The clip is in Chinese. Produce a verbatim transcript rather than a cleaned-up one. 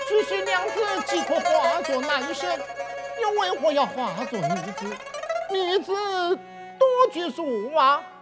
许是娘子即可化作男生，又为何要化作女子？女子多拘束啊！